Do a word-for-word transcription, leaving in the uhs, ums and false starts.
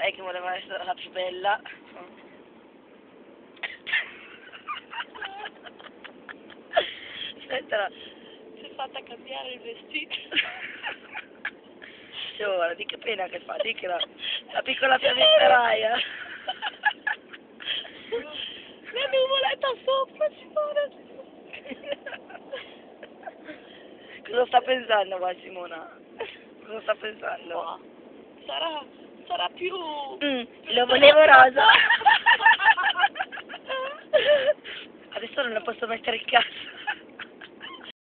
Lei che voleva essere la più bella. Aspetta, Si è fatta cambiare il vestito. ora, di che pena che fa, di che la, la piccola fiammiferaia. La nuvoletta sopra ci pare. Cosa sta pensando qua Simona? Cosa sta pensando? Ma sarà, sarà più... Mm, lo volevo rosa. Adesso non lo posso mettere in casa.